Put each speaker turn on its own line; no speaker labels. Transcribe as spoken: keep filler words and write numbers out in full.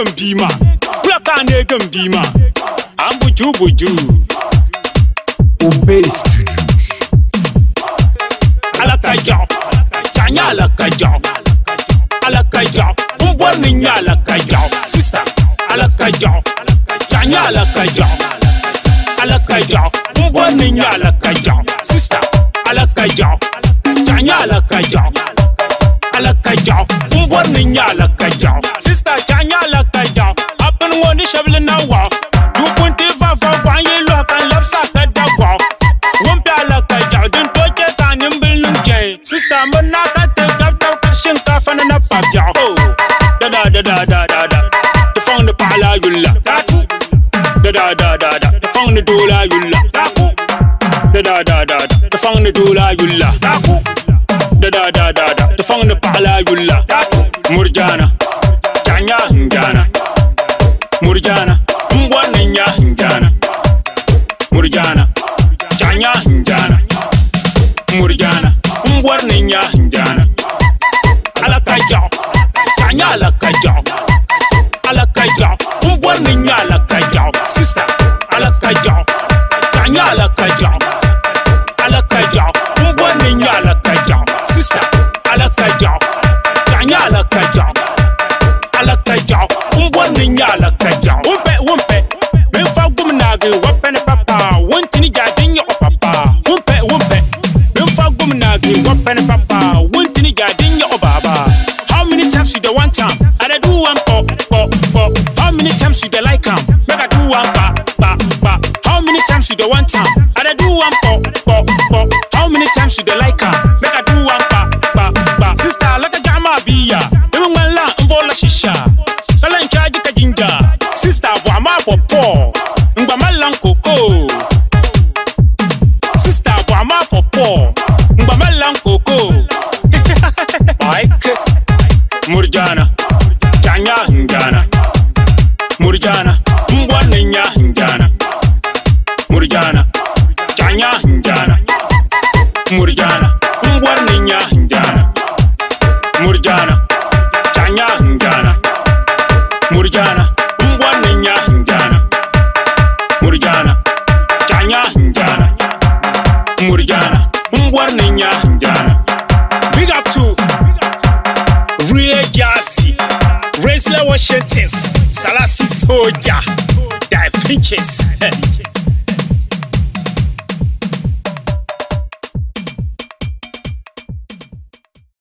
gambima black ane gambima ambuju buju
Obey Studios
alakaja chanya alakaja alakaja umbwani nya alakaja sister alakaja chanya alakaja alakaja umbwani nya alakaja sister alakaja chanya alakaja alakaja umbwani nya alakaja sister chanya alakaja apen ngoni shabli na wa du punti fa fa kwa yelo kan lapsa kada kwa wompe alakaja dun toje tanim bilun jay sister mona ka te gafta kashin ka fa na papja oh da da da da da da da the phone the pala yulla tatu da da da da da the phone the dola yulla taku da da da da da the phone the dola yulla taku da da da da da the phone the pala yulla taku murjana chanya njana murjana mbwana nya njana murjana chanya njana murjana mbwana nya njana alakaja chanya alakaja alakaja mbwana nya alakaja sister alakaja chanya alakaja alakaja mbwana nya alakaja sister alakaja chanya alakaja alakaja mbwana nya alakaja umpe umpe menfa gumnage wapene papa wontini jadin yo papa umpe umpe menfa gumnage wapene papa wontini jadin yo baba how many times you the one time I do one pop pop pop how many times you the like am make I do one pa pa pa how many times you the one time I do one pop pop pop how many times you the like am make I do one pa pa pa sister like a jama biya even when la mvola shisha kalan chaji ka jinja sister bwa ma popo ngba malan koko sister bwa ma popo ngba malan koko Mike murjana chanya njana murjana mbwana nya njana murjana chanya njana murjana mbwana nya njana murjana chanya njana murjana mbwana nya njana murjana chanya njana murjana mbwana nya njana. Big up to Real Jazzy, Raisler Washington, Salasi Soja, Da Finches.